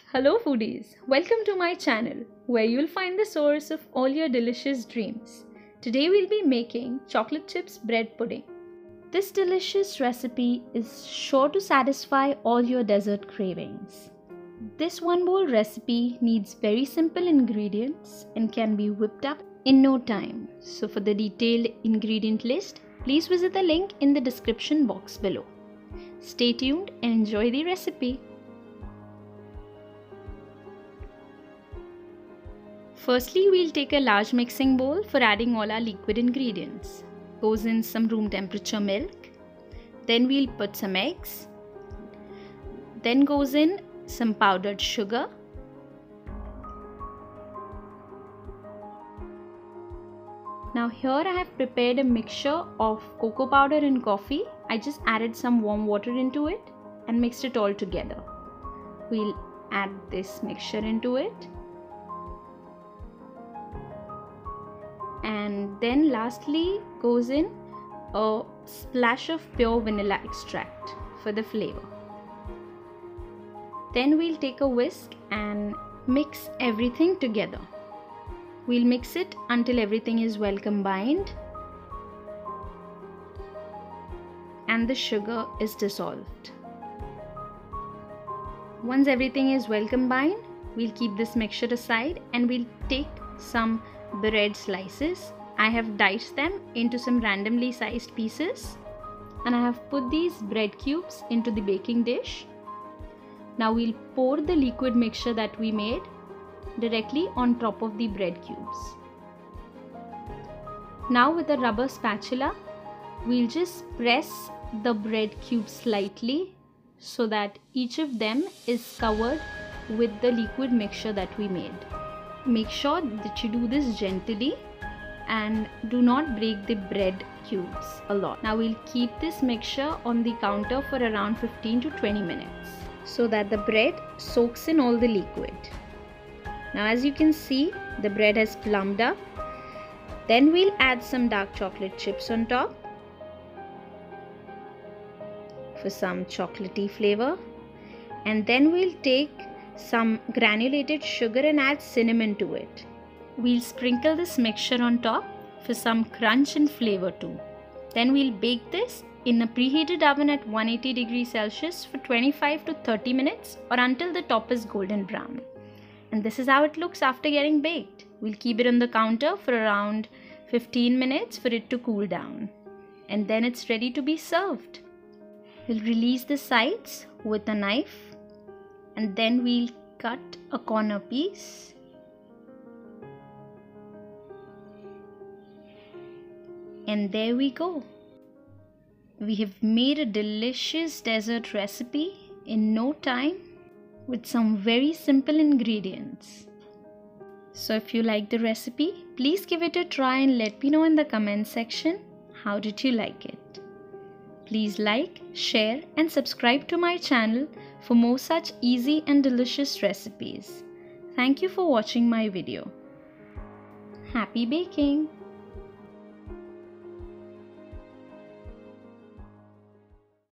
Hello foodies, welcome to my channel where you'll find the source of all your delicious dreams. Today we'll be making chocolate chips bread pudding. This delicious recipe is sure to satisfy all your dessert cravings. This one bowl recipe needs very simple ingredients and can be whipped up in no time. So for the detailed ingredient list, please visit the link in the description box below. Stay tuned and enjoy the recipe. Firstly, we'll take a large mixing bowl for adding all our liquid ingredients. Goes in some room temperature milk. Then we'll put some eggs. Then goes in some powdered sugar. Now here I have prepared a mixture of cocoa powder and coffee. I just added some warm water into it and mixed it all together. We'll add this mixture into it. And then lastly goes in a splash of pure vanilla extract for the flavor. Then we'll take a whisk and mix everything together. We'll mix it until everything is well combined and the sugar is dissolved. Once everything is well combined, we'll keep this mixture aside and we'll take some bread slices. I have diced them into some randomly sized pieces and I have put these bread cubes into the baking dish. Now we'll pour the liquid mixture that we made directly on top of the bread cubes. Now with a rubber spatula, we'll just press the bread cubes slightly so that each of them is covered with the liquid mixture that we made. Make sure that you do this gently and do not break the bread cubes a lot. Now we'll keep this mixture on the counter for around 15 to 20 minutes so that the bread soaks in all the liquid. Now as you can see, the bread has plumped up. Then we'll add some dark chocolate chips on top for some chocolatey flavor. And then we'll take some granulated sugar and add cinnamon to it. We'll sprinkle this mixture on top for some crunch and flavor too. Then we'll bake this in a preheated oven at 180 degrees Celsius for 25 to 30 minutes or until the top is golden brown. And this is how it looks after getting baked. We'll keep it on the counter for around 15 minutes for it to cool down. And then it's ready to be served. We'll release the sides with a knife and then we'll cut a corner piece. And there we go. We have made a delicious dessert recipe in no time with some very simple ingredients. So if you like the recipe, please give it a try and let me know in the comment section how did you like it. Please like, share and subscribe to my channel for more such easy and delicious recipes. Thank you for watching my video. Happy baking!